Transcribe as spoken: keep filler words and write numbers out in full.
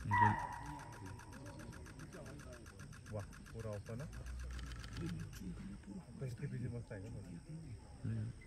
वाह पूरा ओपन है, तो इसके पीछे मस्त आएगा।